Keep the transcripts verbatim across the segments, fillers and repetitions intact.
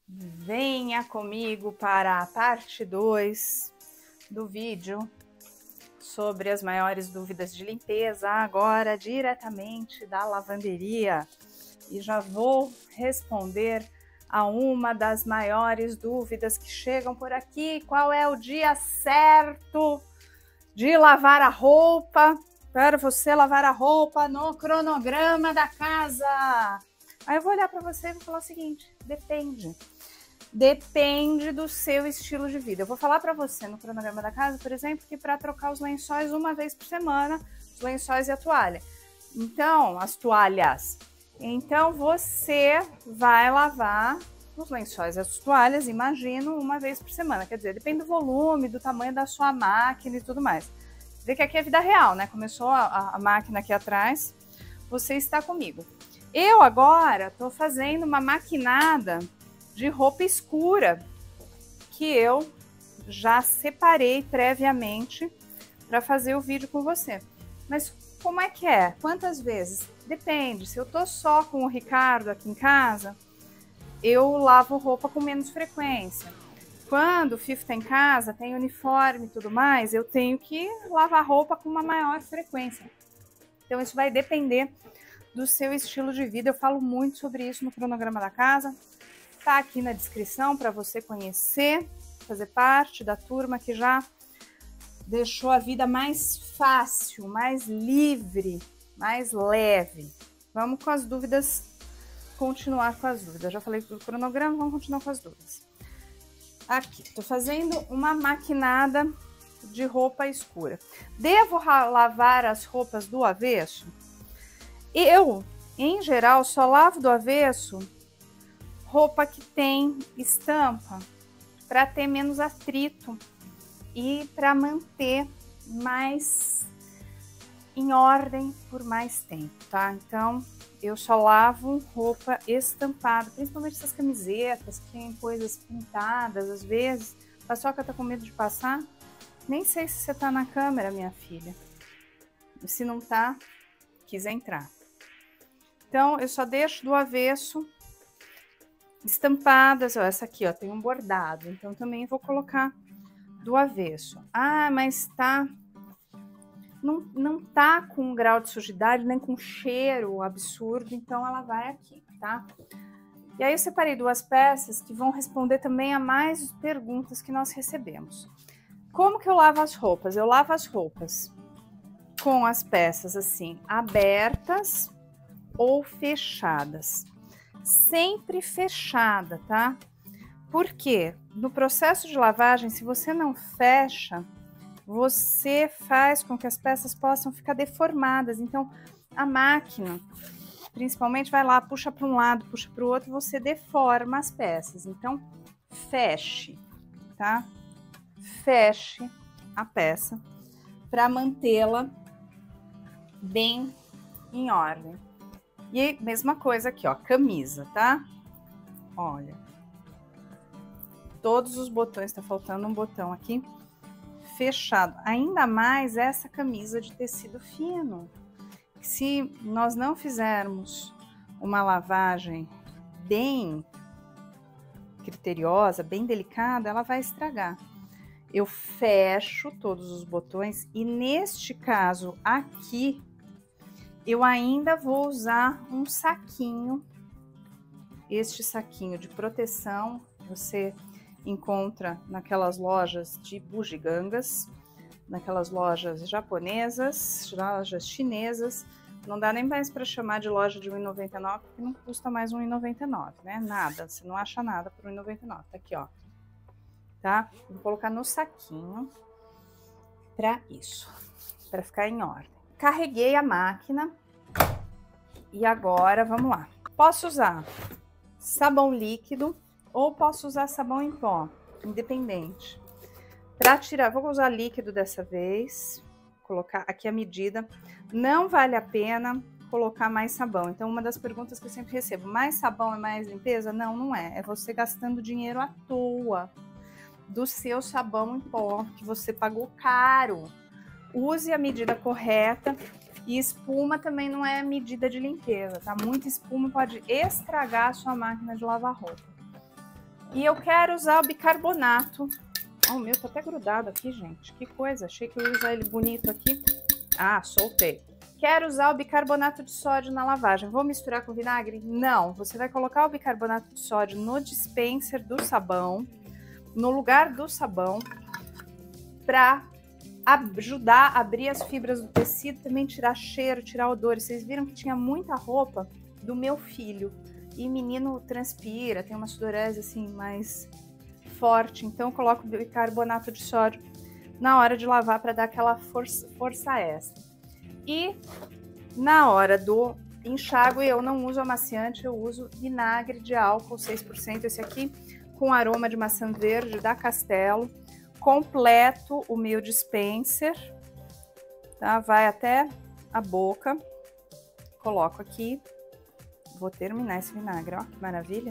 Venha comigo para a parte dois do vídeo sobre as maiores dúvidas de limpeza, agora diretamente da lavanderia. E já vou responder a uma das maiores dúvidas que chegam por aqui: qual é o dia certo de lavar a roupa, para você lavar a roupa no cronograma da casa? Aí eu vou olhar para você e vou falar o seguinte: depende. Depende do seu estilo de vida. Eu vou falar para você no cronograma da casa, por exemplo, que para trocar os lençóis uma vez por semana, os lençóis e a toalha. Então, as toalhas. Então, você vai lavar os lençóis e as toalhas, imagino, uma vez por semana. Quer dizer, depende do volume, do tamanho da sua máquina e tudo mais. Vê que aqui é vida real, né? Começou a, a máquina aqui atrás, você está comigo. Eu agora tô fazendo uma maquinada de roupa escura que eu já separei previamente para fazer o vídeo com você. Mas como é que é? Quantas vezes? Depende. Se eu tô só com o Ricardo aqui em casa, eu lavo roupa com menos frequência. Quando o Fifo tá em casa, tem uniforme e tudo mais, eu tenho que lavar roupa com uma maior frequência. Então isso vai depender do seu estilo de vida. Eu falo muito sobre isso no cronograma da casa. Tá aqui na descrição para você conhecer, fazer parte da turma que já deixou a vida mais fácil, mais livre, mais leve. Vamos com as dúvidas, continuar com as dúvidas. Já falei do cronograma, vamos continuar com as dúvidas. Aqui, tô fazendo uma maquinada de roupa escura. Devo lavar as roupas do avesso? Eu, em geral, só lavo do avesso roupa que tem estampa, para ter menos atrito e para manter mais em ordem por mais tempo, tá? Então, eu só lavo roupa estampada, principalmente essas camisetas que tem coisas pintadas, às vezes. A Paçoca tá com medo de passar? Nem sei se você tá na câmera, minha filha. E se não tá, quis entrar. Então, eu só deixo do avesso estampadas. Ó, essa aqui, ó, tem um bordado, então também vou colocar do avesso. Ah, mas tá não, não tá com um grau de sujidade, nem com cheiro absurdo, então ela vai aqui, tá? E aí eu separei duas peças que vão responder também a mais perguntas que nós recebemos. Como que eu lavo as roupas? Eu lavo as roupas com as peças assim, abertas ou fechadas. Sempre fechada, tá? Porque no processo de lavagem, se você não fecha, você faz com que as peças possam ficar deformadas. Então, a máquina, principalmente, vai lá, puxa para um lado, puxa para o outro, você deforma as peças. Então, feche, tá? Feche a peça para mantê-la bem em ordem. E mesma coisa aqui, ó, camisa, tá? Olha, todos os botões, tá faltando um botão aqui, fechado. Ainda mais essa camisa de tecido fino. Se nós não fizermos uma lavagem bem criteriosa, bem delicada, ela vai estragar. Eu fecho todos os botões e neste caso aqui, eu ainda vou usar um saquinho, este saquinho de proteção, você encontra naquelas lojas de bugigangas, naquelas lojas japonesas, lojas chinesas, não dá nem mais para chamar de loja de um real e noventa e nove centavos, porque não custa mais um real e noventa e nove centavos, né? Nada, você não acha nada por um real e noventa e nove centavos, tá aqui, ó. Tá? Vou colocar no saquinho para isso, para ficar em ordem. Carreguei a máquina e agora vamos lá. Posso usar sabão líquido ou posso usar sabão em pó, independente. Para tirar, vou usar líquido dessa vez, colocar aqui a medida. Não vale a pena colocar mais sabão. Então, uma das perguntas que eu sempre recebo: mais sabão é mais limpeza? Não, não é. É você gastando dinheiro à toa do seu sabão em pó, que você pagou caro. Use a medida correta. E espuma também não é medida de limpeza, tá? Muita espuma pode estragar a sua máquina de lavar roupa. E eu quero usar o bicarbonato. Oh, o meu tá até grudado aqui, gente. Que coisa, achei que eu ia usar ele bonito aqui. Ah, soltei. Quero usar o bicarbonato de sódio na lavagem. Vou misturar com vinagre? Não. Você vai colocar o bicarbonato de sódio no dispenser do sabão, no lugar do sabão, para ajudar a abrir as fibras do tecido, também tirar cheiro, tirar odor. Vocês viram que tinha muita roupa do meu filho. E menino transpira, tem uma sudorese assim mais forte. Então eu coloco o bicarbonato de sódio na hora de lavar para dar aquela força, força extra. E na hora do enxágue eu não uso amaciante, eu uso vinagre de álcool seis por cento, esse aqui com aroma de maçã verde da Castelo. Completo o meu dispenser, tá? Vai até a boca. Coloco aqui. Vou terminar esse vinagre, ó, que maravilha.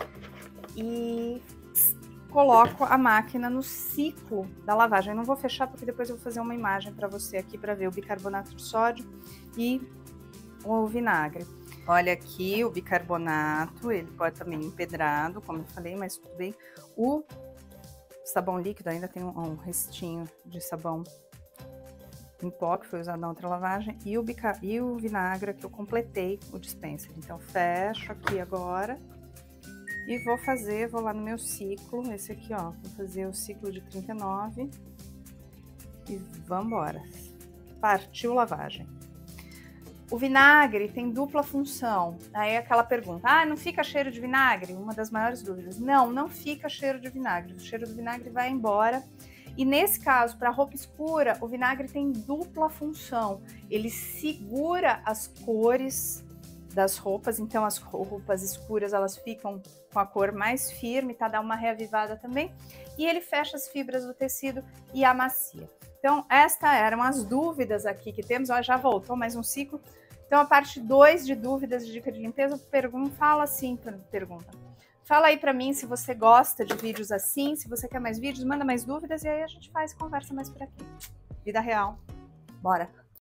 E coloco a máquina no ciclo da lavagem. Eu não vou fechar porque depois eu vou fazer uma imagem para você aqui para ver o bicarbonato de sódio e o vinagre. Olha aqui o bicarbonato, ele pode também empedrado, como eu falei, mas tudo bem. O sabão líquido ainda tem um restinho de sabão em pó que foi usado na outra lavagem e o, bica... e o vinagre que eu completei o dispenser. Então fecho aqui agora e vou fazer, vou lá no meu ciclo, esse aqui ó, vou fazer o ciclo de trinta e nove e vamos embora. Partiu lavagem. O vinagre tem dupla função. Aí é aquela pergunta, ah, não fica cheiro de vinagre? Uma das maiores dúvidas. Não, não fica cheiro de vinagre. O cheiro do vinagre vai embora. E nesse caso, para roupa escura, o vinagre tem dupla função. Ele segura as cores das roupas, então as roupas escuras elas ficam com a cor mais firme, tá? Dá uma reavivada também. E ele fecha as fibras do tecido e amacia. Então, estas eram as dúvidas aqui que temos. Ó, já voltou mais um ciclo. Então, a parte dois de dúvidas de dica de limpeza, pergunta, fala assim, pergunta. Fala aí pra mim se você gosta de vídeos assim, se você quer mais vídeos, manda mais dúvidas e aí a gente faz conversa mais por aqui. Vida real. Bora!